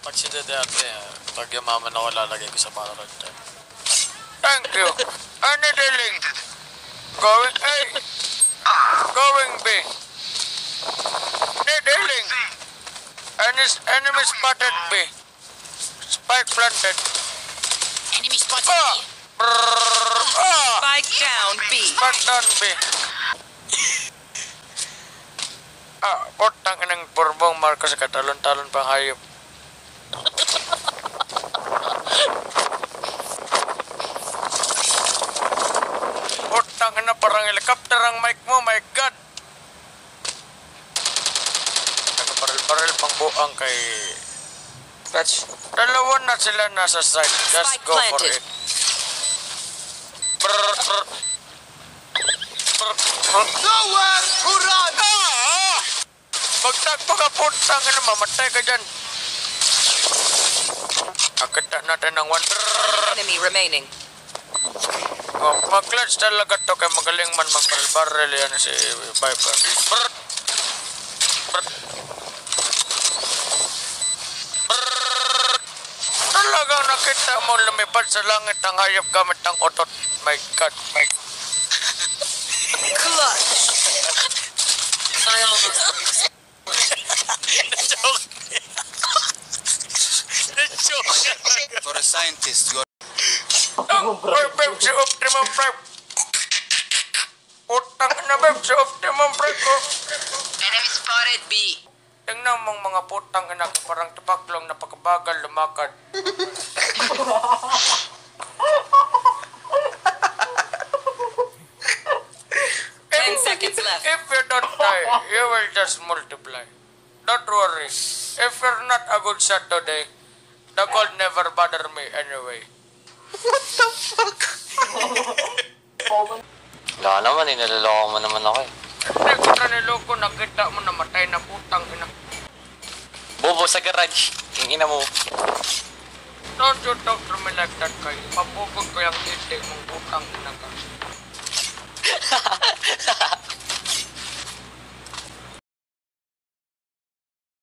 Pag si Dede ate, pag yumaman ako lalagay ko sa Valorant. Thank you. Any dealing? Going A. Going B. Dealing. Enemy spotted B. Spike planted. Enemy spotted B. Spike down B. Spike down B. Putang inang Borbong Marcos katalon-talon pang hayop. Putang ina parang helicopter ang mic mo, my god. Nakabaril-baril pang buang kay Clutch. dalawa na sila nasa side. Just Spike go for planted. it. Nowhere to run! Magtagpo ka putang ina, mamatay ka dyan. Akita natin ng one. Enemy remaining. Mag-clutch talaga to kay magaling man mag-barrel yan si Viper. Talagang nakita mo lumipad sa langit ang hayop gamit ang otot. My God, my God. Clutch. Na-joke. Na-joke. For a scientist, you're... Beb, si Optimum Prime. Putang na beb, si Optimum Prime ko. Enemy spotted B. Tingnan mong mga putang ina ko parang tupaklong napakabagal lumakad. 10 seconds left. If you don't die, you will just multiply. Don't worry. If you're not a good shot today, the gold never bother me anyway. Wala naman eh, naloloko mo naman ako eh. Hindi kita niloko, nakita mo namatay na putang ina. Bobo sa garage, yung ina mo. Don't you talk to me like that, kay papugod ko yung titi mong putang ina ka.